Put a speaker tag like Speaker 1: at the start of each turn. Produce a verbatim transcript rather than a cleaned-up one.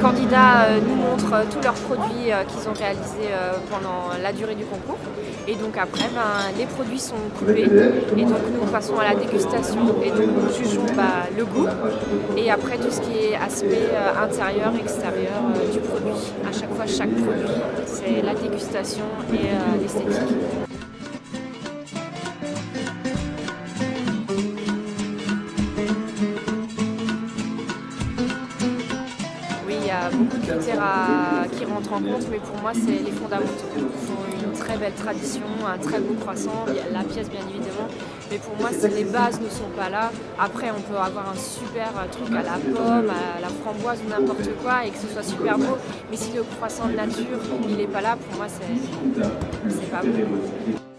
Speaker 1: candidats euh, nous montrent euh, tous leurs produits euh, qu'ils ont réalisés euh, pendant la durée du concours. Et donc après, ben, les produits sont coupés et donc nous passons à la dégustation et donc nous jugeons bah, le goût et après tout ce qui est aspect euh, intérieur, extérieur euh, du produit. À chaque fois, chaque produit, c'est la dégustation et euh, l'esthétique. Oui, il y a beaucoup de critères à, qui rentrent en compte, mais pour moi, c'est les fondamentaux. Ils ont une très belle tradition, un très beau croissant, il y a la pièce bien évidemment, mais pour moi, si les bases ne sont pas là, après on peut avoir un super truc à la pomme, à la framboise ou n'importe quoi et que ce soit super beau, mais si le croissant de nature, il n'est pas là, pour moi, c'est pas beau.